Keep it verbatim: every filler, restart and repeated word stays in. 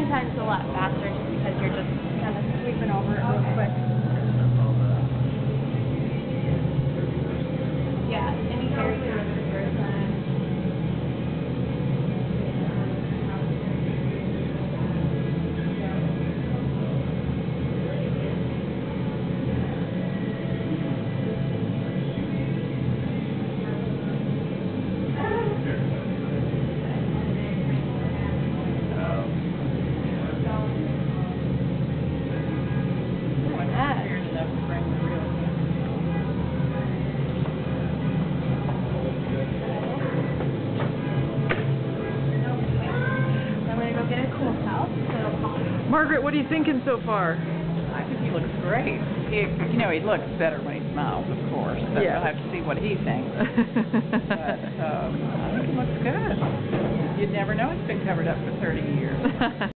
sometimes a lot faster just because you're just kind of sweeping over it real quick. Yeah, any hair you have the first time. Margaret, what are you thinking so far? I think he looks great. He, you know, he looks better when he smiles, of course. So yeah. we'll have to see what he thinks. But um, I think he looks good. You'd never know it's been covered up for thirty years.